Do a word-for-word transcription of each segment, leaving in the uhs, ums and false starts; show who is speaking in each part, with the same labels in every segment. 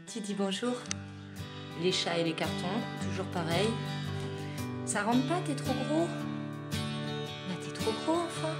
Speaker 1: Qui dit bonjour? Les chats et les cartons, toujours pareil. Ça rentre pas, t'es trop gros? Bah t'es trop gros enfin.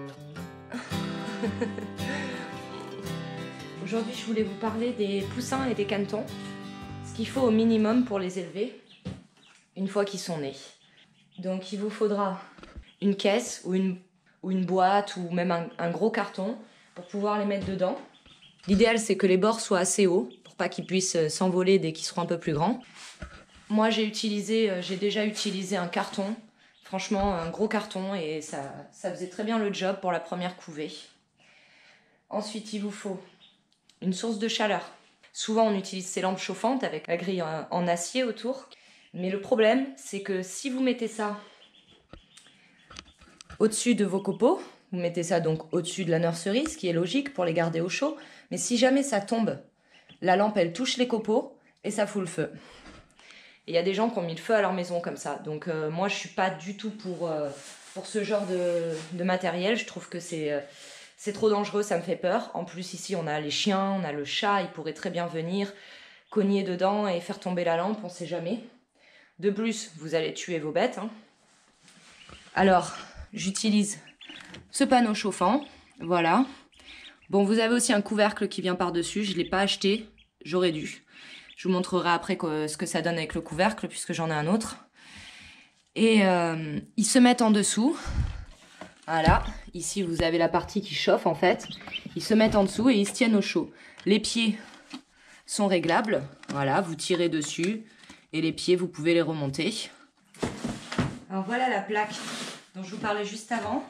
Speaker 1: Aujourd'hui je voulais vous parler des poussins et des canetons. Ce qu'il faut au minimum pour les élever une fois qu'ils sont nés. Donc il vous faudra une caisse ou une, ou une boîte ou même un, un gros carton pour pouvoir les mettre dedans. L'idéal c'est que les bords soient assez hauts pour pas qu'ils puissent s'envoler dès qu'ils seront un peu plus grands. Moi j'ai utilisé, j'ai déjà utilisé un carton, franchement un gros carton, et ça, ça faisait très bien le job pour la première couvée. Ensuite il vous faut une source de chaleur. Souvent on utilise ces lampes chauffantes avec la grille en, en acier autour. Mais le problème c'est que si vous mettez ça au-dessus de vos copeaux, vous mettez ça donc au-dessus de la nurserie, ce qui est logique pour les garder au chaud. Mais si jamais ça tombe, la lampe elle touche les copeaux et ça fout le feu. Il y a des gens qui ont mis le feu à leur maison comme ça. Donc euh, moi je suis pas du tout pour, euh, pour ce genre de, de matériel. Je trouve que c'est euh, c'est trop dangereux, ça me fait peur. En plus ici on a les chiens, on a le chat, il pourrait très bien venir cogner dedans et faire tomber la lampe, on sait jamais. De plus, vous allez tuer vos bêtes. Hein. Alors, j'utilise ce panneau chauffant, voilà. Bon, vous avez aussi un couvercle qui vient par-dessus, je ne l'ai pas acheté, j'aurais dû. Je vous montrerai après que, ce que ça donne avec le couvercle, puisque j'en ai un autre. Et euh, ils se mettent en dessous, voilà. Ici, vous avez la partie qui chauffe, en fait. Ils se mettent en dessous et ils se tiennent au chaud. Les pieds sont réglables, voilà, vous tirez dessus. Et les pieds, vous pouvez les remonter. Alors voilà la plaque dont je vous parlais juste avant.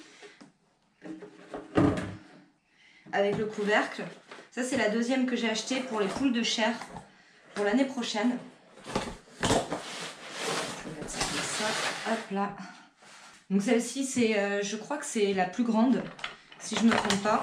Speaker 1: Avec le couvercle. Ça, c'est la deuxième que j'ai achetée pour les poules de chair pour l'année prochaine. Je vais mettre ça comme ça. Hop là. Donc celle-ci, c'est, euh, je crois que c'est la plus grande, si je ne me trompe pas.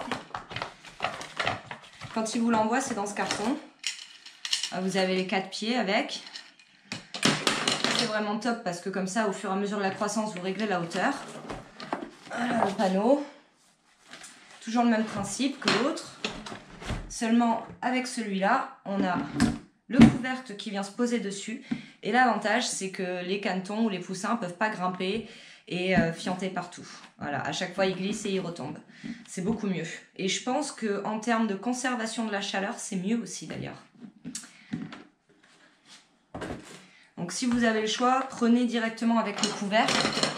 Speaker 1: Quand il vous l'envoie, c'est dans ce carton. Vous avez les quatre pieds avec. C'est vraiment top parce que comme ça, au fur et à mesure de la croissance, vous réglez la hauteur. Voilà le panneau. Toujours le même principe que l'autre. Seulement, avec celui-là, on a le couvercle qui vient se poser dessus. Et l'avantage, c'est que les canetons ou les poussins ne peuvent pas grimper et euh, fianter partout. Voilà, à chaque fois, ils glissent et ils retombent. C'est beaucoup mieux. Et je pense qu'en termes de conservation de la chaleur, c'est mieux aussi d'ailleurs. Donc si vous avez le choix, prenez directement avec le couvercle.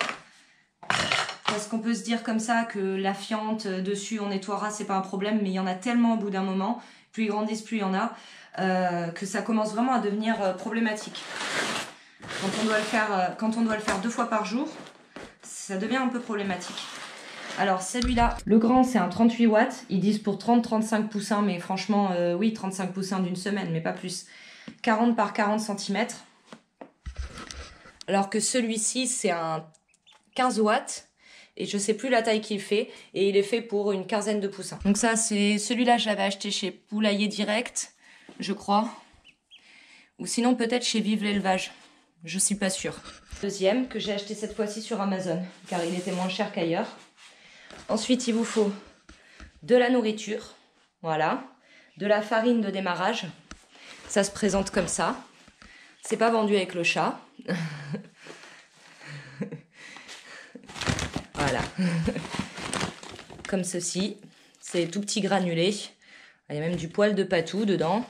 Speaker 1: Parce qu'on peut se dire comme ça que la fiente dessus, on nettoiera, c'est pas un problème. Mais il y en a tellement au bout d'un moment, plus ils grandissent, plus il y en a, euh, que ça commence vraiment à devenir euh, problématique. Quand on doit le faire, euh, quand on doit le faire deux fois par jour, ça devient un peu problématique. Alors celui-là, le grand c'est un trente-huit watts. Ils disent pour trente à trente-cinq poussins, mais franchement, euh, oui, trente-cinq poussins d'une semaine, mais pas plus. quarante par quarante centimètres. Alors que celui-ci, c'est un quinze watts. Et je ne sais plus la taille qu'il fait. Et il est fait pour une quinzaine de poussins. Donc ça, c'est celui-là, je l'avais acheté chez Poulailler Direct, je crois. Ou sinon, peut-être chez Vive l'Élevage. Je ne suis pas sûre. Deuxième, que j'ai acheté cette fois-ci sur Amazon. Car il était moins cher qu'ailleurs. Ensuite, il vous faut de la nourriture. Voilà. De la farine de démarrage. Ça se présente comme ça. C'est pas vendu avec le chat. Voilà. Comme ceci. C'est tout petit granulé. Il y a même du poil de patou dedans.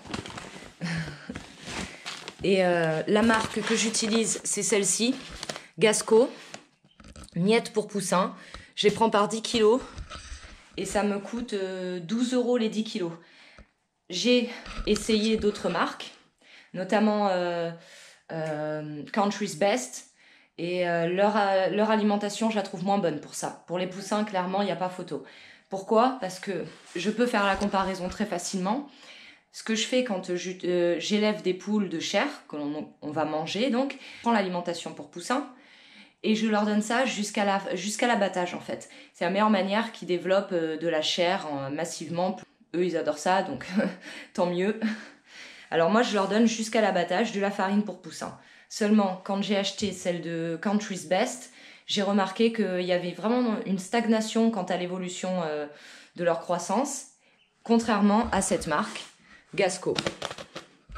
Speaker 1: Et euh, la marque que j'utilise, c'est celle-ci. Gasco. Miette pour poussin. Je les prends par dix kilos. Et ça me coûte euh, douze euros les dix kilos. J'ai essayé d'autres marques. Notamment euh, euh, Country's Best. Et euh, leur, euh, leur alimentation, je la trouve moins bonne pour ça. Pour les poussins, clairement, il n'y a pas photo. Pourquoi? Parce que je peux faire la comparaison très facilement. Ce que je fais quand j'élève euh, des poules de chair, que l'on on va manger, donc, je prends l'alimentation pour poussins et je leur donne ça jusqu'à la, jusqu'à l'abattage, en fait. C'est la meilleure manière qu'ils développent euh, de la chair euh, massivement. Eux, ils adorent ça, donc tant mieux. Alors moi, je leur donne jusqu'à l'abattage de la farine pour poussins. Seulement, quand j'ai acheté celle de Country's Best, j'ai remarqué qu'il y avait vraiment une stagnation quant à l'évolution euh, de leur croissance, contrairement à cette marque, Gasco.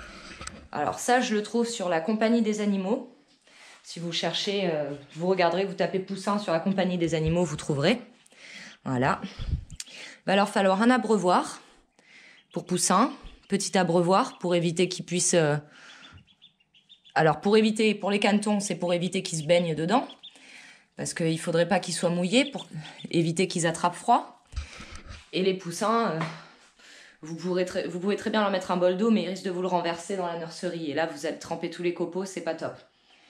Speaker 1: Alors ça, je le trouve sur la Compagnie des animaux. Si vous cherchez, euh, vous regarderez, vous tapez poussin sur la Compagnie des animaux, vous trouverez. Voilà. Il va leur falloir un abreuvoir pour poussin, petit abreuvoir pour éviter qu'ils puissent... Euh... Alors pour éviter, pour les canetons, c'est pour éviter qu'ils se baignent dedans. Parce qu'il ne faudrait pas qu'ils soient mouillés pour éviter qu'ils attrapent froid. Et les poussins... Euh... Vous, pourrez très, vous pouvez très bien leur mettre un bol d'eau, mais ils risquent de vous le renverser dans la nurserie. Et là, vous allez tremper tous les copeaux, c'est pas top.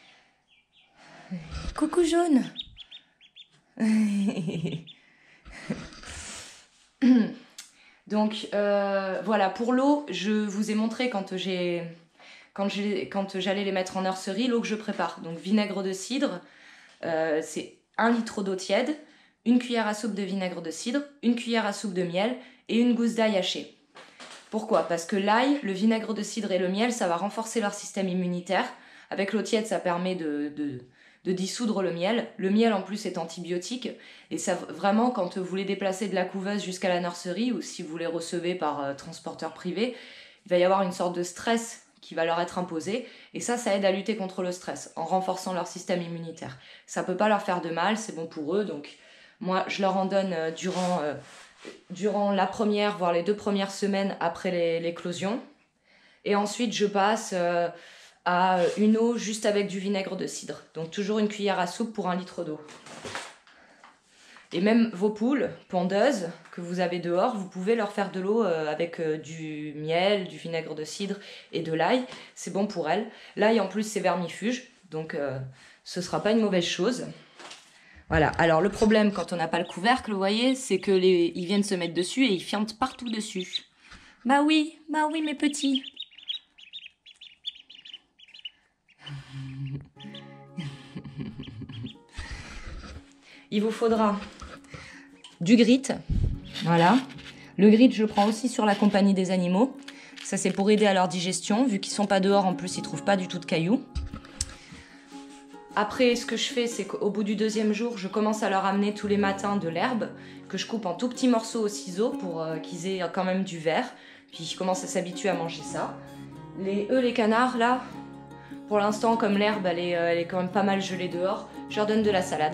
Speaker 1: Coucou jaune. Donc, euh, voilà, pour l'eau, je vous ai montré quand j'ai, quand j'ai, quand j'allais les mettre en nurserie, l'eau que je prépare. Donc, vinaigre de cidre, euh, c'est un litre d'eau tiède, une cuillère à soupe de vinaigre de cidre, une cuillère à soupe de miel et une gousse d'ail hachée. Pourquoi? Parce que l'ail, le vinaigre de cidre et le miel, ça va renforcer leur système immunitaire. Avec l'eau tiède, ça permet de, de, de dissoudre le miel. Le miel, en plus, est antibiotique. Et ça, vraiment, quand vous les déplacez de la couveuse jusqu'à la nurserie, ou si vous les recevez par euh, transporteur privé, il va y avoir une sorte de stress qui va leur être imposé. Et ça, ça aide à lutter contre le stress, en renforçant leur système immunitaire. Ça peut pas leur faire de mal, c'est bon pour eux. Donc, moi, je leur en donne euh, durant... Euh, durant la première, voire les deux premières semaines après l'éclosion. Et ensuite, je passe euh, à une eau juste avec du vinaigre de cidre. Donc toujours une cuillère à soupe pour un litre d'eau. Et même vos poules pondeuses que vous avez dehors, vous pouvez leur faire de l'eau euh, avec euh, du miel, du vinaigre de cidre et de l'ail. C'est bon pour elles. L'ail, en plus, c'est vermifuge, donc euh, ce ne sera pas une mauvaise chose. Voilà, alors le problème quand on n'a pas le couvercle, vous voyez, c'est que les... ils viennent se mettre dessus et ils fiantent partout dessus. Bah oui, bah oui mes petits. Il vous faudra du grit, voilà. Le grit, je le prends aussi sur la Compagnie des animaux. Ça, c'est pour aider à leur digestion, vu qu'ils sont pas dehors, en plus, ils trouvent pas du tout de cailloux. Après, ce que je fais, c'est qu'au bout du deuxième jour, je commence à leur amener tous les matins de l'herbe que je coupe en tout petits morceaux au ciseau pour euh, qu'ils aient quand même du vert. Puis ils commencent à s'habituer à manger ça. Les, eux, les canards, là, pour l'instant, comme l'herbe, elle est, euh, elle est quand même pas mal gelée dehors, je leur donne de la salade.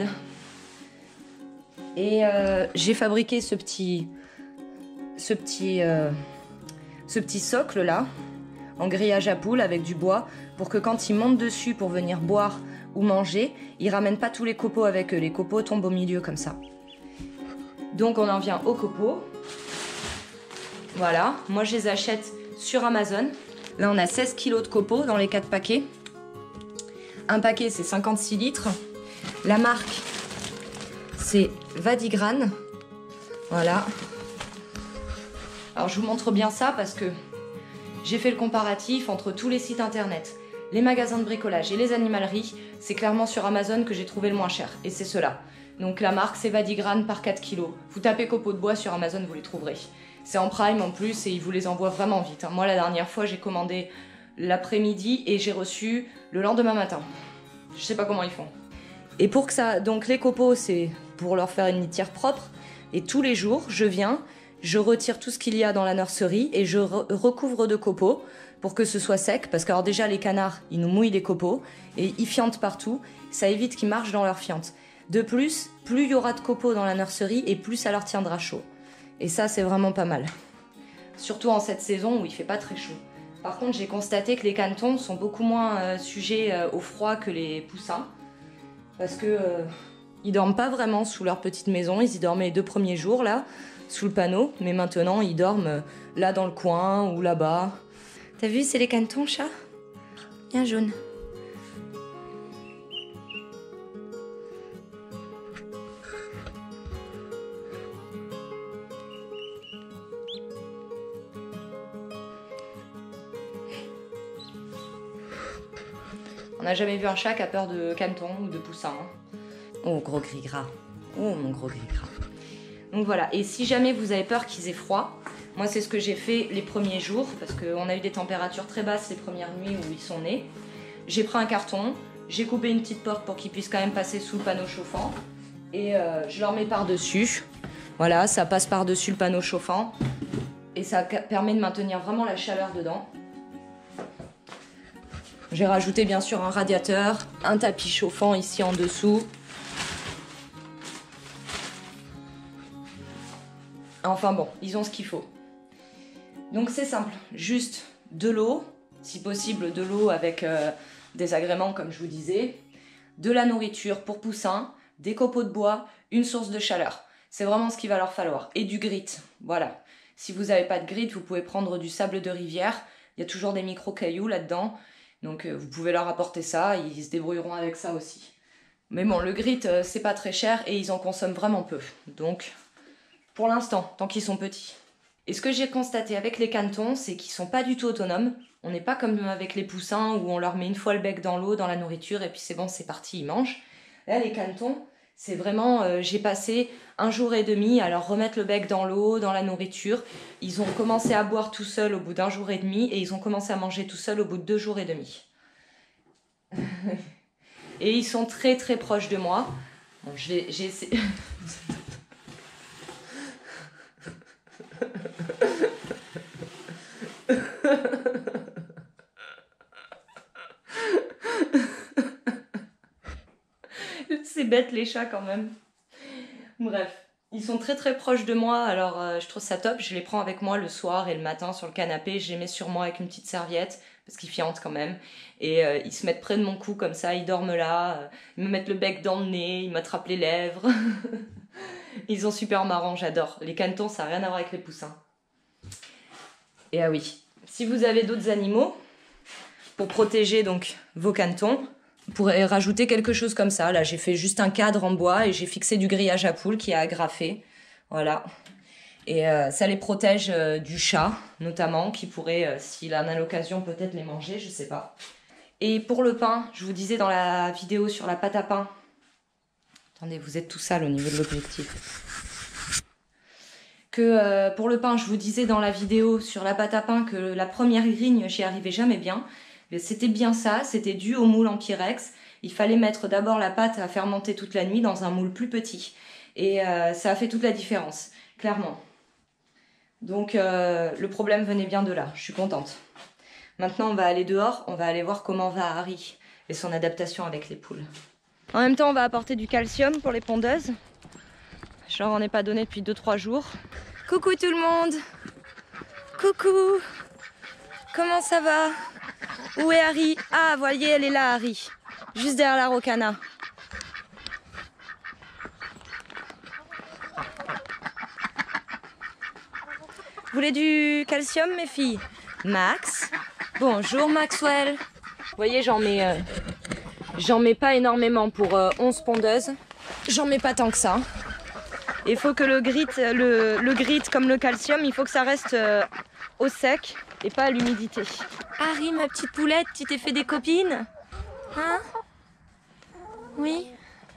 Speaker 1: Et euh, j'ai fabriqué ce petit, ce petit, euh, ce petit socle là, en grillage à poules avec du bois, pour que quand ils montent dessus pour venir boire ou manger, ils ramènent pas tous les copeaux avec eux. Les copeaux tombent au milieu comme ça. Donc on en vient aux copeaux. Voilà, moi je les achète sur Amazon. Là on a seize kilos de copeaux dans les quatre paquets. Un paquet c'est cinquante-six litres. La marque c'est Vadigrane. Voilà. Alors je vous montre bien ça parce que j'ai fait le comparatif entre tous les sites internet, les magasins de bricolage et les animaleries. C'est clairement sur Amazon que j'ai trouvé le moins cher. Et c'est cela. Donc la marque c'est Vadigrane par quatre kilos. Vous tapez copeaux de bois sur Amazon, vous les trouverez. C'est en prime en plus et ils vous les envoient vraiment vite. Moi la dernière fois j'ai commandé l'après-midi et j'ai reçu le lendemain matin. Je sais pas comment ils font. Et pour que ça... Donc les copeaux c'est pour leur faire une litière propre. Et tous les jours je viens, je retire tout ce qu'il y a dans la nurserie et je re recouvre de copeaux pour que ce soit sec. Parce que alors déjà les canards ils nous mouillent les copeaux et ils fiantent partout. Ça évite qu'ils marchent dans leur fiente. De plus, plus il y aura de copeaux dans la nurserie et plus ça leur tiendra chaud. Et ça, c'est vraiment pas mal. Surtout en cette saison où il fait pas très chaud. Par contre, j'ai constaté que les canetons sont beaucoup moins euh, sujets euh, au froid que les poussins. Parce que euh, ils dorment pas vraiment sous leur petite maison. Ils y dormaient les deux premiers jours, là, sous le panneau. Mais maintenant, ils dorment euh, là dans le coin ou là-bas. T'as vu, c'est les canetons, chat? Bien jaune. On n'a jamais vu un chat qui a peur de caneton ou de poussin. Hein. Oh, gros gris gras. Oh, mon gros gris gras. Donc voilà, et si jamais vous avez peur qu'ils aient froid, moi c'est ce que j'ai fait les premiers jours, parce qu'on a eu des températures très basses les premières nuits où ils sont nés. J'ai pris un carton, j'ai coupé une petite porte pour qu'ils puissent quand même passer sous le panneau chauffant, et euh, je leur mets par-dessus. Voilà, ça passe par-dessus le panneau chauffant, et ça permet de maintenir vraiment la chaleur dedans. J'ai rajouté bien sûr un radiateur, un tapis chauffant ici en dessous. Enfin bon, ils ont ce qu'il faut. Donc c'est simple, juste de l'eau, si possible de l'eau avec euh, des agréments comme je vous disais, de la nourriture pour poussins, des copeaux de bois, une source de chaleur. C'est vraiment ce qu'il va leur falloir. Et du grit, voilà. Si vous n'avez pas de grit, vous pouvez prendre du sable de rivière. Il y a toujours des micro-cailloux là-dedans. Donc euh, vous pouvez leur apporter ça, ils se débrouilleront avec ça aussi. Mais bon, le grit, euh, c'est pas très cher et ils en consomment vraiment peu. Donc, pour l'instant, tant qu'ils sont petits. Et ce que j'ai constaté avec les canetons, c'est qu'ils sont pas du tout autonomes. On n'est pas comme avec les poussins où on leur met une fois le bec dans l'eau, dans la nourriture, et puis c'est bon, c'est parti, ils mangent. Là, les canetons, c'est vraiment... Euh, j'ai passé un jour et demi à leur remettre le bec dans l'eau, dans la nourriture. Ils ont commencé à boire tout seuls au bout d'un jour et demi, et ils ont commencé à manger tout seuls au bout de deux jours et demi. Et ils sont très très proches de moi. Bon, je vais, j'ai essayé... C'est bête les chats quand même. Bref, ils sont très très proches de moi, alors euh, je trouve ça top. Je les prends avec moi le soir et le matin sur le canapé. Je les mets sur moi avec une petite serviette, parce qu'ils fiantent quand même. Et euh, ils se mettent près de mon cou comme ça, ils dorment là. Euh, ils me mettent le bec dans le nez, ils m'attrapent les lèvres. Ils sont super marrants, j'adore. Les canetons, ça n'a rien à voir avec les poussins. Et ah oui, si vous avez d'autres animaux, pour protéger donc vos canetons, vous pourrez rajouter quelque chose comme ça. Là, j'ai fait juste un cadre en bois et j'ai fixé du grillage à poules qui est agrafé. Voilà. Et euh, ça les protège euh, du chat, notamment, qui pourrait, euh, s'il en a l'occasion, peut-être les manger, je sais pas. Et pour le pain, je vous disais dans la vidéo sur la pâte à pain... Attendez, vous êtes tout sale au niveau de l'objectif. Que euh, pour le pain, je vous disais dans la vidéo sur la pâte à pain que la première grigne, j'y arrivais jamais bien. C'était bien ça, c'était dû au moule en Pyrex. Il fallait mettre d'abord la pâte à fermenter toute la nuit dans un moule plus petit. Et euh, ça a fait toute la différence, clairement. Donc euh, le problème venait bien de là, je suis contente. Maintenant on va aller dehors, on va aller voir comment va Harry et son adaptation avec les poules. En même temps on va apporter du calcium pour les pondeuses. Je leur en ai pas donné depuis deux trois jours. Coucou tout le monde. Coucou. Comment ça va? Où est Harry? Ah, voyez, elle est là, Harry. Juste derrière la rocana. Vous voulez du calcium, mes filles? Max. Bonjour, Maxwell. Vous voyez, j'en mets, euh, j'en mets pas énormément pour euh, onze pondeuses. J'en mets pas tant que ça. Il faut que le grit, le, le grit comme le calcium, il faut que ça reste euh, au sec et pas à l'humidité. Harry, ma petite poulette, tu t'es fait des copines? Hein? Oui?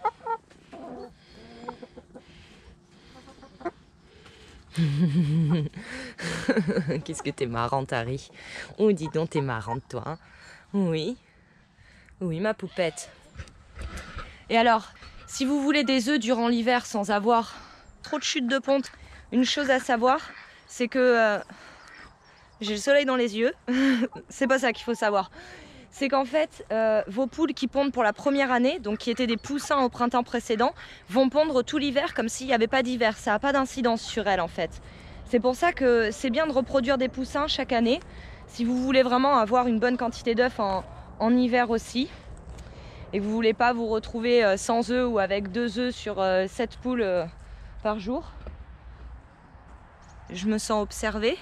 Speaker 1: Qu'est-ce que t'es marrante, Harry. Oh, dis donc, t'es marrante, toi. Hein? Oui. Oui, ma poupette. Et alors, si vous voulez des œufs durant l'hiver sans avoir trop de chute de ponte, une chose à savoir, c'est que euh, j'ai le soleil dans les yeux. C'est pas ça qu'il faut savoir. C'est qu'en fait, euh, vos poules qui pondent pour la première année, donc qui étaient des poussins au printemps précédent, vont pondre tout l'hiver comme s'il n'y avait pas d'hiver. Ça n'a pas d'incidence sur elles en fait. C'est pour ça que c'est bien de reproduire des poussins chaque année, si vous voulez vraiment avoir une bonne quantité d'œufs en, en hiver aussi. Et que vous ne voulez pas vous retrouver sans œufs ou avec deux œufs sur euh, sept poules euh, par jour. Je me sens observée.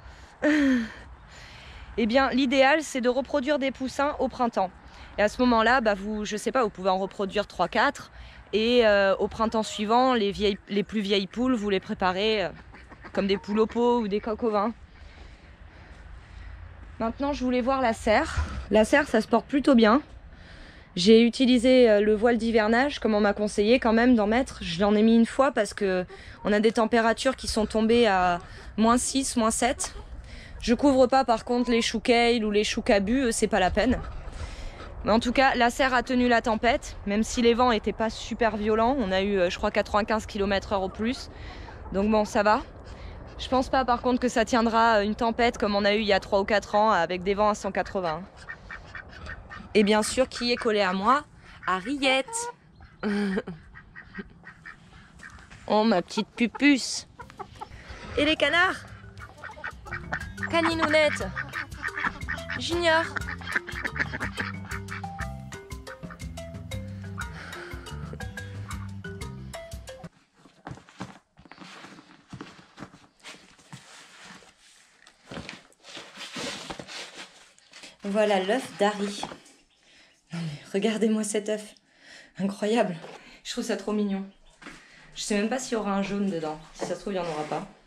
Speaker 1: Eh bien, l'idéal, c'est de reproduire des poussins au printemps. Et à ce moment-là, bah, vous, je sais pas, vous pouvez en reproduire trois quatre. Et euh, au printemps suivant, les, vieilles, les plus vieilles poules, vous les préparez euh, comme des poules au pot ou des coqs au vin. Maintenant, je voulais voir la serre. La serre, ça se porte plutôt bien. J'ai utilisé le voile d'hivernage, comme on m'a conseillé quand même d'en mettre. Je l'en ai mis une fois parce que on a des températures qui sont tombées à moins six, moins sept. Je couvre pas par contre les choux kale ou les choux cabu, c'est pas la peine. Mais en tout cas, la serre a tenu la tempête, même si les vents étaient pas super violents. On a eu, je crois, quatre-vingt-quinze kilomètres heure au plus. Donc bon, ça va. Je pense pas par contre que ça tiendra une tempête comme on a eu il y a trois ou quatre ans avec des vents à cent quatre-vingts. Et bien sûr, qui est collé à moi? Harriet. Oh, ma petite pupuce. Et les canards? Caninounette. Junior. Voilà l'œuf d'Harry. Non mais regardez-moi cet œuf. Incroyable. Je trouve ça trop mignon. Je sais même pas s'il y aura un jaune dedans. Si ça se trouve, il n'y en aura pas.